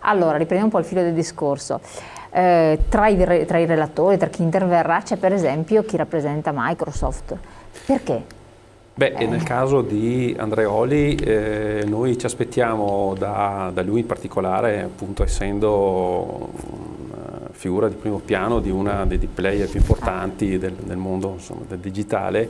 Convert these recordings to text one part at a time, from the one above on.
Allora, riprendiamo un po' il filo del discorso. Tra i relatori, tra chi interverrà, c'è per esempio chi rappresenta Microsoft. Perché? Beh, nel caso di Andreoli noi ci aspettiamo da lui in particolare, appunto essendo figura di primo piano di una dei player più importanti del mondo, insomma, del digitale,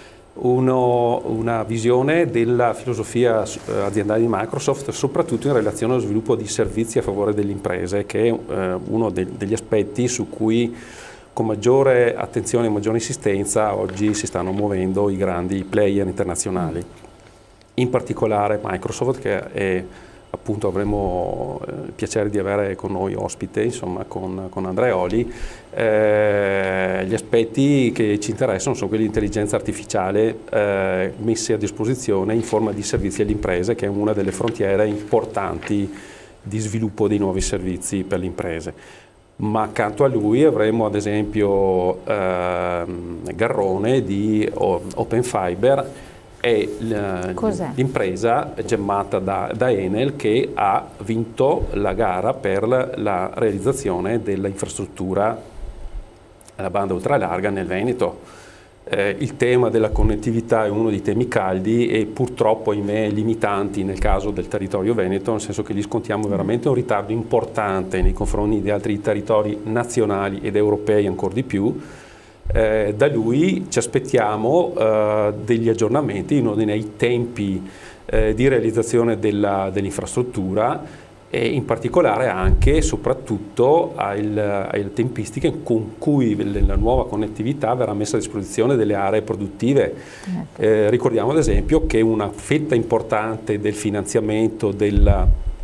una visione della filosofia aziendale di Microsoft, soprattutto in relazione allo sviluppo di servizi a favore delle imprese, che è uno degli aspetti su cui con maggiore attenzione e maggiore insistenza oggi si stanno muovendo i grandi player internazionali. In particolare Microsoft, che è, appunto avremo il piacere di avere con noi ospite, insomma, con Andreoli. Gli aspetti che ci interessano sono quelli di intelligenza artificiale messi a disposizione in forma di servizi alle imprese, che è una delle frontiere importanti di sviluppo dei nuovi servizi per le imprese. Ma accanto a lui avremo ad esempio Garrone di Open Fiber, è l'impresa gemmata da Enel, che ha vinto la gara per la realizzazione dell'infrastruttura alla banda ultralarga nel Veneto. Il tema della connettività è uno dei temi caldi e purtroppo, ahimè, limitanti nel caso del territorio veneto, nel senso che gli scontiamo veramente un ritardo importante nei confronti di altri territori nazionali ed europei ancora di più. Da lui ci aspettiamo degli aggiornamenti in ordine ai tempi di realizzazione dell'infrastruttura e in particolare anche e soprattutto alle tempistiche con cui la nuova connettività verrà messa a disposizione delle aree produttive. Ricordiamo ad esempio che una fetta importante del finanziamento del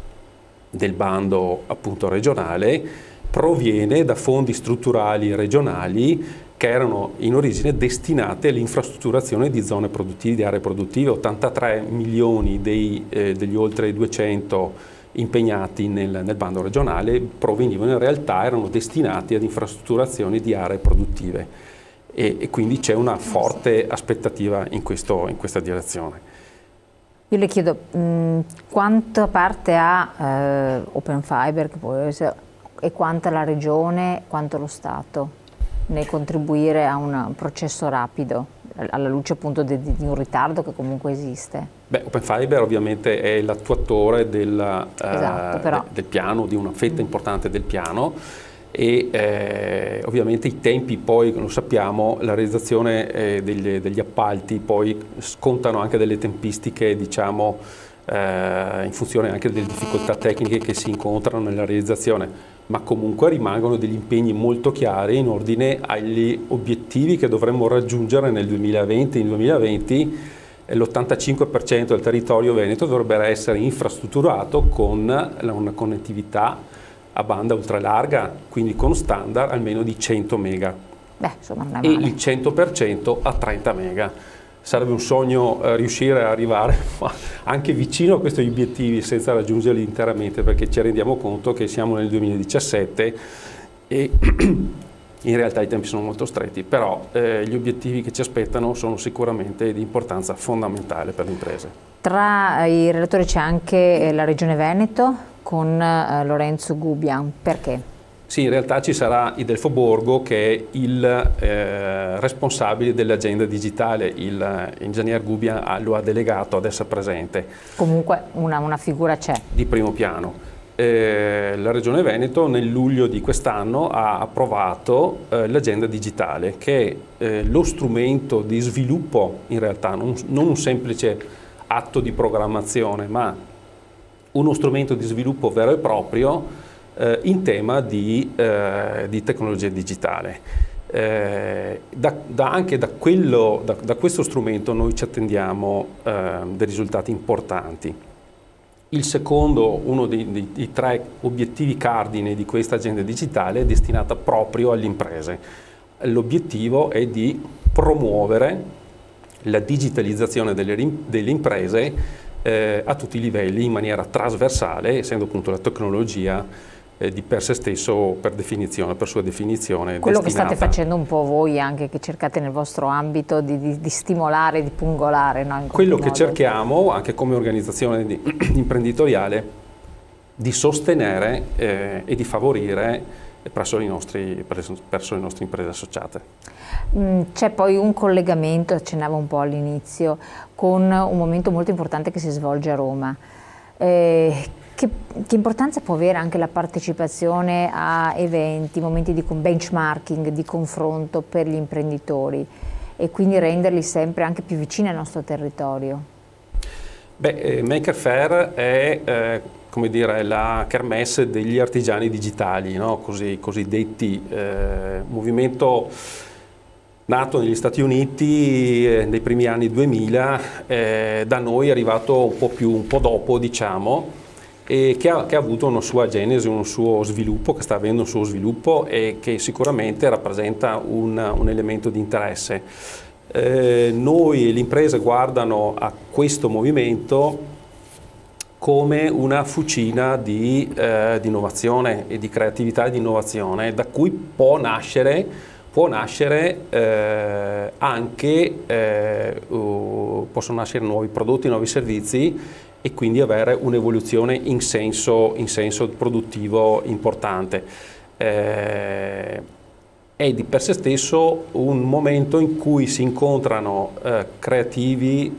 bando appunto regionale proviene da fondi strutturali regionali che erano in origine destinate all'infrastrutturazione di zone produttive, di aree produttive. 83 milioni degli oltre 200 impegnati nel bando regionale provenivano, in realtà erano destinati ad infrastrutturazioni di aree produttive e quindi c'è una forte aspettativa in questa direzione. Io le chiedo quanta parte ha Open Fiber, che può essere, e quanta la regione, quanto lo Stato nel contribuire a un processo rapido, alla luce appunto di un ritardo che comunque esiste? Beh, Open Fiber ovviamente è l'attuatore del piano, di una fetta importante del piano e ovviamente i tempi poi, lo sappiamo, la realizzazione degli appalti poi scontano anche delle tempistiche, diciamo, in funzione anche delle difficoltà tecniche che si incontrano nella realizzazione, ma comunque rimangono degli impegni molto chiari in ordine agli obiettivi che dovremmo raggiungere nel 2020. In 2020 l'85% del territorio veneto dovrebbe essere infrastrutturato con una connettività a banda ultralarga, quindi con standard almeno di 100 mega. Beh, insomma, non è e male. Il 100% a 30 mega. Sarebbe un sogno riuscire ad arrivare anche vicino a questi obiettivi senza raggiungerli interamente, perché ci rendiamo conto che siamo nel 2017 e in realtà i tempi sono molto stretti, però gli obiettivi che ci aspettano sono sicuramente di importanza fondamentale per le imprese. Tra i relatori c'è anche la Regione Veneto con Lorenzo Gubbia. Perché? Sì, in realtà ci sarà Idelfo Borgo, che è il responsabile dell'agenda digitale. L'ingegner Gubbia lo ha delegato ad essere presente. Comunque una figura c'è. Di primo piano. La Regione Veneto nel luglio di quest'anno ha approvato l'agenda digitale, che è lo strumento di sviluppo, in realtà non un semplice atto di programmazione, ma uno strumento di sviluppo vero e proprio in tema di tecnologia digitale. Anche da questo strumento noi ci attendiamo dei risultati importanti. Il secondo, uno dei tre obiettivi cardine di questa agenda digitale è destinata proprio alle imprese. L'obiettivo è di promuovere la digitalizzazione delle imprese a tutti i livelli in maniera trasversale, essendo appunto la tecnologia di per sé stesso, per sua definizione, quello che state facendo un po' voi anche, che cercate nel vostro ambito di stimolare, di pungolare, no? Quello che cerchiamo anche come organizzazione imprenditoriale di sostenere e di favorire presso le nostre imprese associate. C'è poi un collegamento, accennavo un po' all'inizio, con un momento molto importante che si svolge a Roma. Che importanza può avere anche la partecipazione a eventi, momenti di benchmarking, di confronto per gli imprenditori e quindi renderli sempre anche più vicini al nostro territorio? Beh, Maker Faire è come dire, la kermesse degli artigiani digitali, no? Cosiddetti movimento nato negli Stati Uniti nei primi anni 2000, da noi è arrivato un po' dopo, diciamo, e che ha avuto una sua genesi, un suo sviluppo, che sta avendo un suo sviluppo e che sicuramente rappresenta un elemento di interesse. Noi, le imprese, guardano a questo movimento come una fucina di innovazione e di creatività e di innovazione, da cui possono nascere nuovi prodotti, nuovi servizi e quindi avere un'evoluzione in senso produttivo importante. È di per sé stesso un momento in cui si incontrano creativi,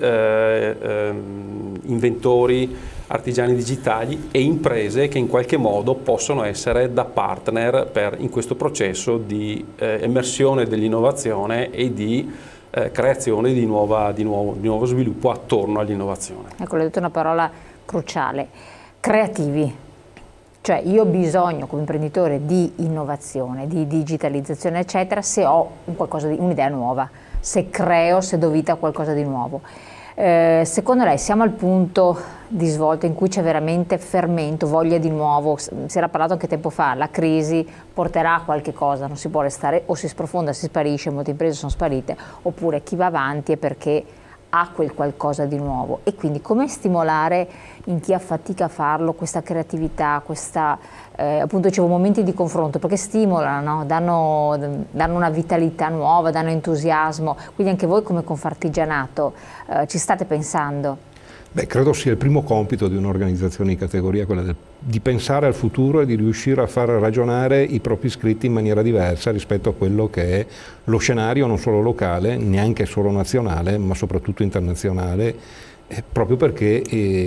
inventori, artigiani digitali e imprese che in qualche modo possono essere da partner in questo processo di emersione dell'innovazione e di creazione di nuovo sviluppo attorno all'innovazione. Ecco, l'hai detto una parola cruciale, creativi. Cioè io ho bisogno come imprenditore di innovazione, di digitalizzazione eccetera, se ho un'idea nuova, se creo, se do vita a qualcosa di nuovo. Secondo lei siamo al punto di svolta in cui c'è veramente fermento, voglia di nuovo? Si era parlato anche tempo fa, la crisi porterà a qualche cosa, non si può restare, o si sprofonda, si sparisce, molte imprese sono sparite, oppure chi va avanti è perché ha quel qualcosa di nuovo. E quindi come stimolare in chi ha fatica a farlo questa creatività, appunto dicevo momenti di confronto, perché stimolano, no? danno una vitalità nuova, danno entusiasmo, quindi anche voi come Confartigianato ci state pensando? Beh, credo sia il primo compito di un'organizzazione di categoria, quella di pensare al futuro e di riuscire a far ragionare i propri iscritti in maniera diversa rispetto a quello che è lo scenario non solo locale, neanche solo nazionale, ma soprattutto internazionale, proprio perché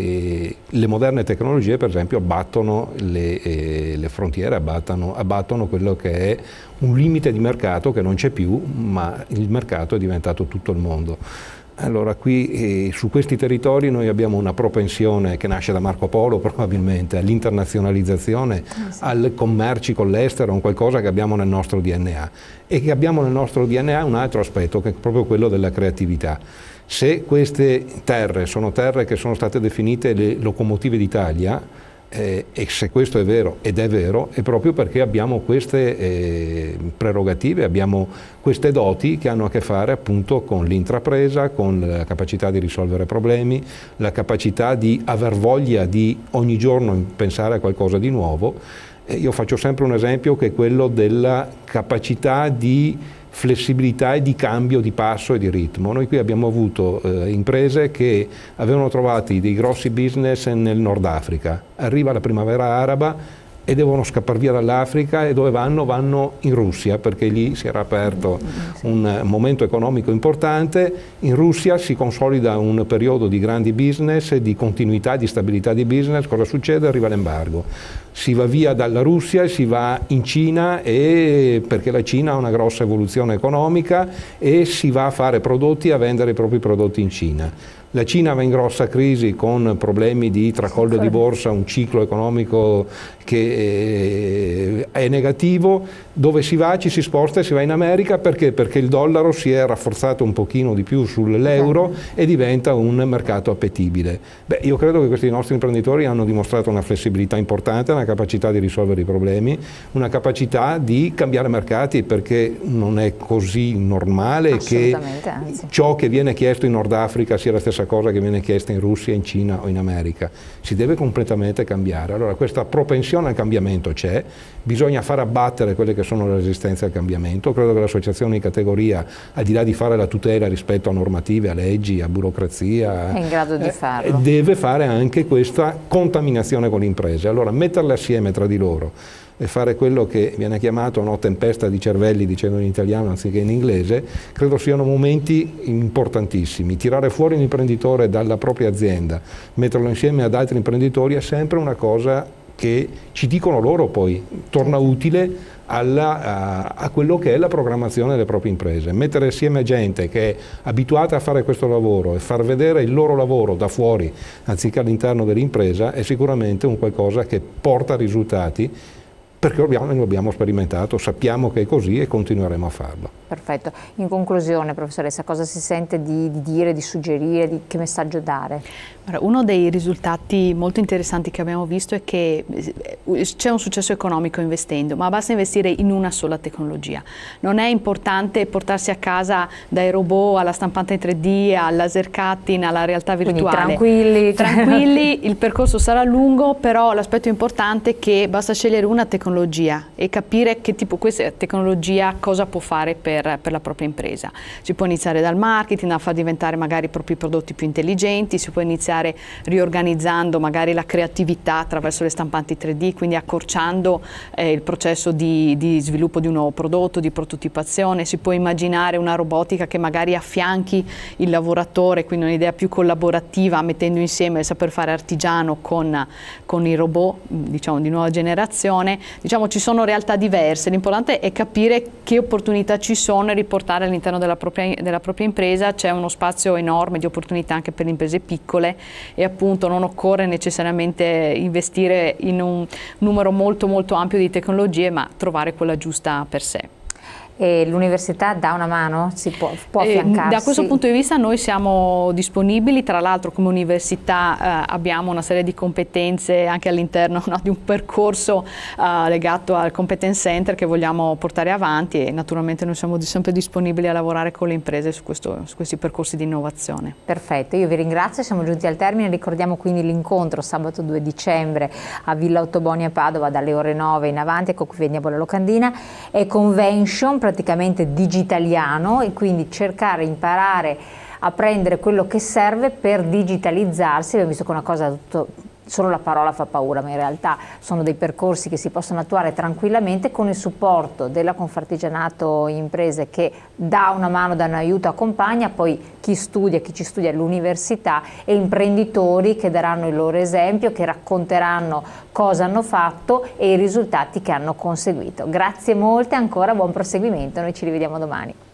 le moderne tecnologie, per esempio, abbattono le frontiere, abbattono quello che è un limite di mercato che non c'è più, ma il mercato è diventato tutto il mondo. Allora qui su questi territori noi abbiamo una propensione che nasce da Marco Polo probabilmente all'internazionalizzazione, al commerci con l'estero, un qualcosa che abbiamo nel nostro DNA e che abbiamo nel nostro DNA un altro aspetto che è proprio quello della creatività. Se queste terre sono terre che sono state definite le locomotive d'Italia, e se questo è vero, ed è vero, è proprio perché abbiamo queste prerogative, abbiamo queste doti che hanno a che fare appunto con l'intrapresa, con la capacità di risolvere problemi, la capacità di aver voglia di ogni giorno pensare a qualcosa di nuovo. Io faccio sempre un esempio che è quello della capacità di flessibilità e di cambio di passo e di ritmo. Noi qui abbiamo avuto imprese che avevano trovato dei grossi business nel Nord Africa, arriva la primavera araba e devono scappare via dall'Africa e dove vanno? Vanno in Russia perché lì si era aperto un momento economico importante, in Russia si consolida un periodo di grandi business, di continuità, di stabilità di business, cosa succede? Arriva l'embargo. Si va via dalla Russia e si va in Cina perché la Cina ha una grossa evoluzione economica e si va a fare prodotti, a vendere i propri prodotti in Cina. La Cina va in grossa crisi con problemi di tracollo di borsa, un ciclo economico che è negativo. Dove si va? Ci si sposta e si va in America perché? Perché il dollaro si è rafforzato un pochino di più sull'euro e diventa un mercato appetibile. Beh, io credo che questi nostri imprenditori hanno dimostrato una flessibilità importante, una capacità di risolvere i problemi, una capacità di cambiare mercati perché non è così normale che ciò che viene chiesto in Nord Africa sia la stessa cosa che viene chiesta in Russia, in Cina o in America. Si deve completamente cambiare. Allora questa propensione al cambiamento c'è, bisogna far abbattere quelle che sono le resistenze al cambiamento. Credo che l'associazione di categoria, al di là di fare la tutela rispetto a normative, a leggi, a burocrazia, è in grado di farlo. Deve fare anche questa contaminazione con le imprese. Allora metterle assieme tra di loro e fare quello che viene chiamato tempesta di cervelli, dicendo in italiano anziché in inglese, credo siano momenti importantissimi. Tirare fuori un imprenditore dalla propria azienda, metterlo insieme ad altri imprenditori è sempre una cosa che ci dicono loro poi, torna utile a quello che è la programmazione delle proprie imprese. Mettere assieme gente che è abituata a fare questo lavoro e far vedere il loro lavoro da fuori anziché all'interno dell'impresa è sicuramente un qualcosa che porta risultati, perché lo abbiamo sperimentato, sappiamo che è così e continueremo a farlo. Perfetto. In conclusione, professoressa, cosa si sente di dire, di suggerire, che messaggio dare? Uno dei risultati molto interessanti che abbiamo visto è che c'è un successo economico investendo, ma basta investire in una sola tecnologia. Non è importante portarsi a casa dai robot alla stampante 3D, al laser cutting, alla realtà virtuale. Quindi tranquilli, il percorso sarà lungo, però l'aspetto importante è che basta scegliere una tecnologia e capire che tipo questa tecnologia cosa può fare per la propria impresa. Si può iniziare dal marketing, a far diventare magari i propri prodotti più intelligenti, si può iniziare riorganizzando magari la creatività attraverso le stampanti 3D, quindi accorciando il processo di sviluppo di un nuovo prodotto, di prototipazione. Si può immaginare una robotica che magari affianchi il lavoratore, quindi un'idea più collaborativa, mettendo insieme il saper fare artigiano con i robot, diciamo, di nuova generazione. Diciamo, ci sono realtà diverse, l'importante è capire che opportunità ci sono e riportare all'interno della propria impresa. C'è uno spazio enorme di opportunità anche per le imprese piccole e appunto non occorre necessariamente investire in un numero molto molto ampio di tecnologie, ma trovare quella giusta per sé. E l'università dà una mano? Può affiancarsi? Da questo punto di vista noi siamo disponibili, tra l'altro come università abbiamo una serie di competenze anche all'interno di un percorso legato al Competence Center che vogliamo portare avanti, e naturalmente noi siamo sempre disponibili a lavorare con le imprese su questi percorsi di innovazione. Perfetto, io vi ringrazio, siamo giunti al termine. Ricordiamo quindi l'incontro sabato 2 dicembre a Villa Ottoboni a Padova dalle ore 9 in avanti. Ecco qui veniamo alla locandina. È convention praticamente digitaliano, e quindi cercare, imparare a prendere quello che serve per digitalizzarsi. Abbiamo visto che una cosa solo la parola fa paura, ma in realtà sono dei percorsi che si possono attuare tranquillamente con il supporto della Confartigianato Imprese, che dà una mano, dà un aiuto, accompagna, poi chi ci studia all'università, e imprenditori che daranno il loro esempio, che racconteranno cosa hanno fatto e i risultati che hanno conseguito. Grazie molte, ancora buon proseguimento, noi ci rivediamo domani.